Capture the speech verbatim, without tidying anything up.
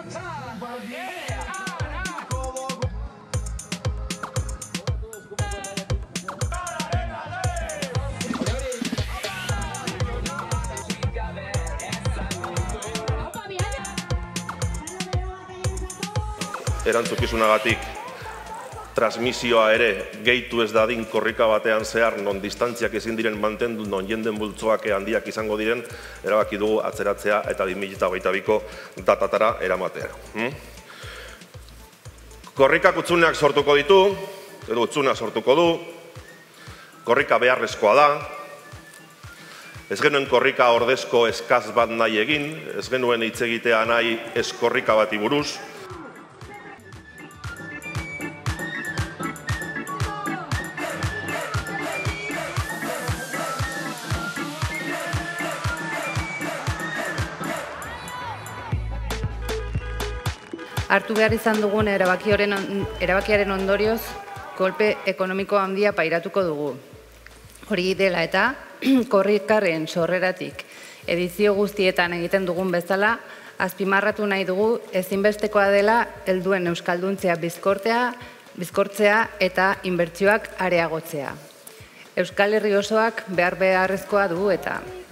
Erantzukizunagatik transmisioa ere gehitu ez dadin korrika batean zehar non distantziak ezin diren mantendu, non jenden bultzoak handiak izango diren, erabaki dugu atzeratzea eta bi mila hogeita biko datatara eramatea. Korrikak utzuneak sortuko ditu, edo utzuna sortuko du, korrika beharrezkoa da, ez genuen korrika ordezko eskaz bat nahi egin, ez genuen hitz egitea nahi ez korrika bati buruz. Hartu behar izan dugun erabakiaren ondorioz, kolpe ekonomiko handia pairatuko dugu. Hori dela eta korrikaren sorreratik edizio guztietan egiten dugun bezala, azpimarratu nahi dugu ezinbestekoa dela helduen euskalduntzea bizkortzea eta inbertsioak areagotzea. Euskal Herri osoak behar beharrezkoa dugu eta